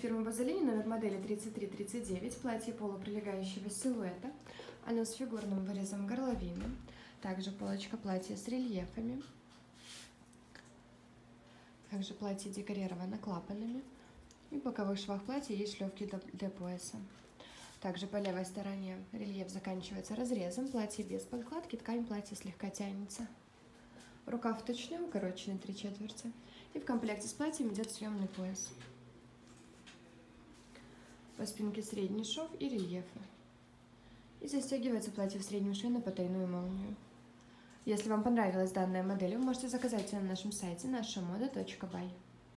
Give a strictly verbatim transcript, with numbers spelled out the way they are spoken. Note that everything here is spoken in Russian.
фирмы Базолини, номер модели тридцать три тридцать девять, платье полуприлегающего силуэта, оно с фигурным вырезом горловины, также полочка платья с рельефами, также платье декорировано клапанами, и в боковых швах платья есть шлёвки для пояса. Также по левой стороне рельеф заканчивается разрезом, платье без подкладки, ткань платья слегка тянется. Рукав точный, укороченный три четверти. И в комплекте с платьем идет съемный пояс. По спинке средний шов и рельефы. И застегивается платье в среднем шве на потайную молнию. Если вам понравилась данная модель, вы можете заказать ее на нашем сайте наша мода точка бай.